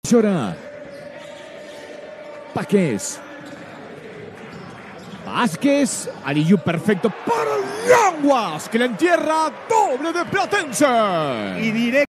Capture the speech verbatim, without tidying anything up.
Llora. Vázquez. Vázquez. Aliyu perfecto para Ianguas, que la entierra doble de Platense. Y directo.